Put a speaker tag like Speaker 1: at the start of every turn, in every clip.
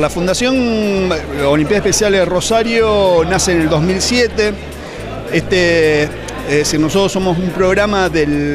Speaker 1: La Fundación Olimpiadas Especiales Rosario nace en el 2007. Nosotros somos un programa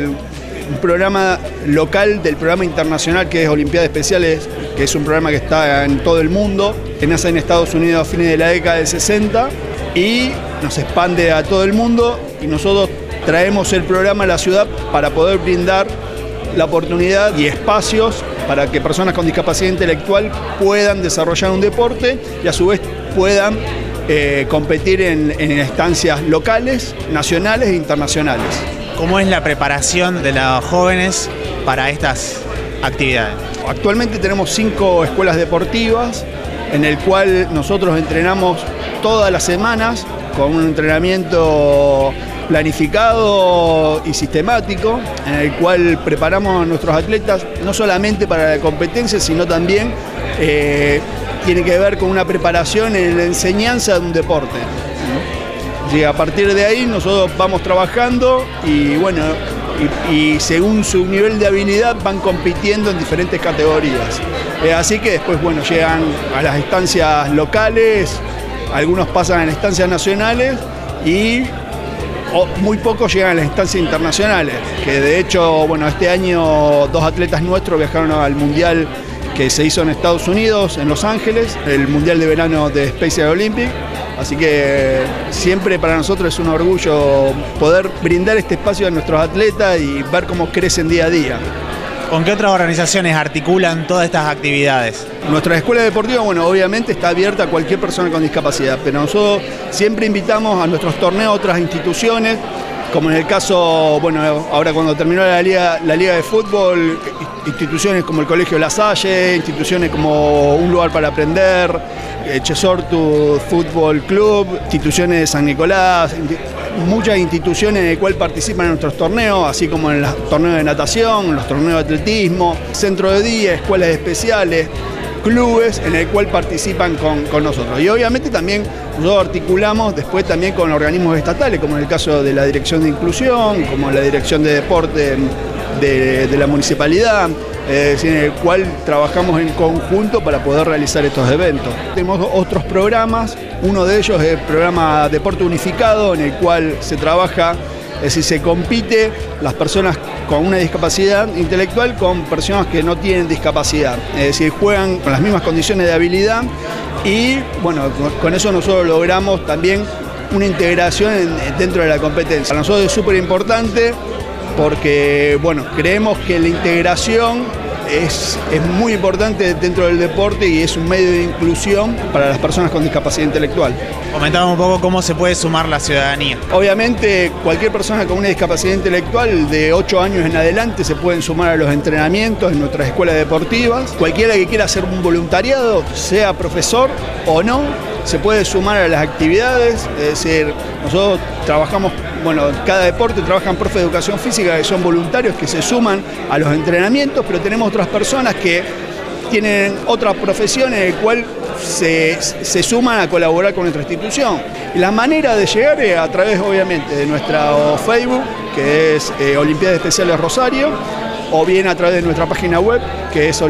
Speaker 1: local del programa internacional que es Olimpiadas Especiales, que es un programa que está en todo el mundo, que nace en Estados Unidos a fines de la década del 60 y nos expande a todo el mundo, y nosotros traemos el programa a la ciudad para poder brindar la oportunidad y espacios para que personas con discapacidad intelectual puedan desarrollar un deporte y a su vez puedan competir en instancias locales, nacionales e internacionales.
Speaker 2: ¿Cómo es la preparación de los jóvenes para estas actividades?
Speaker 1: Actualmente tenemos 5 escuelas deportivas en el cual nosotros entrenamos todas las semanas con un entrenamiento planificado y sistemático, en el cual preparamos a nuestros atletas no solamente para la competencia, sino también tiene que ver con una preparación en la enseñanza de un deporte. Y a partir de ahí nosotros vamos trabajando y bueno, y según su nivel de habilidad van compitiendo en diferentes categorías. Así que después, bueno, llegan a las instancias locales, algunos pasan a las instancias nacionales y muy pocos llegan a las instancias internacionales, que de hecho, bueno, este año 2 atletas nuestros viajaron al Mundial que se hizo en Estados Unidos, en Los Ángeles, el Mundial de Verano de Special Olympics. Así que siempre para nosotros es un orgullo poder brindar este espacio a nuestros atletas y ver cómo crecen día a día.
Speaker 2: ¿Con qué otras organizaciones articulan todas estas actividades?
Speaker 1: Nuestra escuela deportiva, bueno, obviamente está abierta a cualquier persona con discapacidad, pero nosotros siempre invitamos a nuestros torneos a otras instituciones, como en el caso, bueno, ahora cuando terminó la liga de fútbol, instituciones como el Colegio La Salle, instituciones como Un Lugar para Aprender, Chesortu Fútbol Club, instituciones de San Nicolás, muchas instituciones en las cuales participan en nuestros torneos, así como en los torneos de natación, los torneos de atletismo, centro de día, escuelas especiales, clubes en el cual participan con nosotros. Y obviamente también nosotros articulamos después también con organismos estatales, como en el caso de la Dirección de Inclusión, como la Dirección de Deporte de la Municipalidad, en el cual trabajamos en conjunto para poder realizar estos eventos. Tenemos otros programas, uno de ellos es el programa Deporte Unificado, en el cual se trabaja, es decir, se compite las personas con una discapacidad intelectual con personas que no tienen discapacidad, es decir, juegan con las mismas condiciones de habilidad y bueno, con eso nosotros logramos también una integración dentro de la competencia. Para nosotros es súper importante porque bueno, creemos que la integración es muy importante dentro del deporte y es un medio de inclusión para las personas con discapacidad intelectual.
Speaker 2: Comentamos un poco cómo se puede sumar la ciudadanía.
Speaker 1: Obviamente cualquier persona con una discapacidad intelectual de 8 años en adelante se pueden sumar a los entrenamientos en nuestras escuelas deportivas. Cualquiera que quiera hacer un voluntariado, sea profesor o no, se puede sumar a las actividades, es decir, nosotros trabajamos, bueno, cada deporte trabajan profes de educación física que son voluntarios que se suman a los entrenamientos, pero tenemos otras personas que tienen otra profesión en la cual se suman a colaborar con nuestra institución. Y la manera de llegar es a través, obviamente, de nuestro Facebook, que es Olimpiadas Especiales Rosario, o bien a través de nuestra página web, que es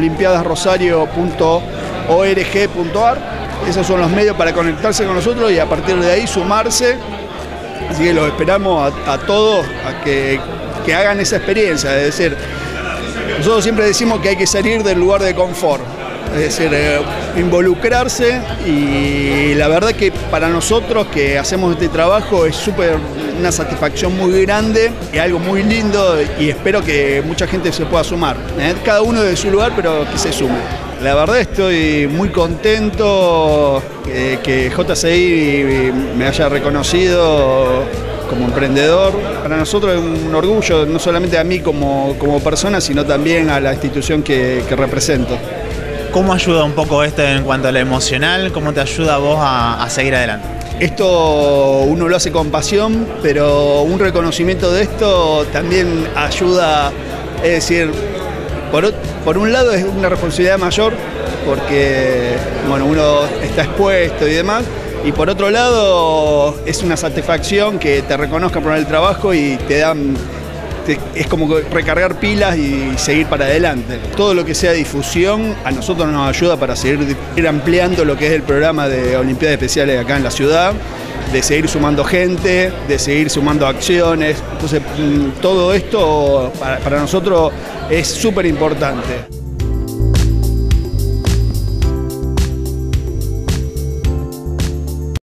Speaker 1: olimpiadasrosario.org.ar. Esos son los medios para conectarse con nosotros y a partir de ahí sumarse. Así que los esperamos a todos a que hagan esa experiencia. Es decir, nosotros siempre decimos que hay que salir del lugar de confort. Es decir, involucrarse, y la verdad que para nosotros que hacemos este trabajo es una satisfacción muy grande y algo muy lindo, y espero que mucha gente se pueda sumar. Cada uno de su lugar, pero que se sume. La verdad estoy muy contento que JCI me haya reconocido como emprendedor. Para nosotros es un orgullo, no solamente a mí como persona, sino también a la institución que represento.
Speaker 2: ¿Cómo ayuda un poco esto en cuanto a lo emocional? ¿Cómo te ayuda a vos a seguir adelante?
Speaker 1: Esto uno lo hace con pasión, pero un reconocimiento de esto también ayuda, es decir, por un lado es una responsabilidad mayor porque bueno, uno está expuesto y demás, y por otro lado es una satisfacción que te reconozcan por el trabajo y te es como recargar pilas y seguir para adelante. Todo lo que sea difusión a nosotros nos ayuda para seguir ampliando lo que es el programa de Olimpiadas Especiales acá en la ciudad, de seguir sumando gente, de seguir sumando acciones. Entonces todo esto para nosotros es súper importante.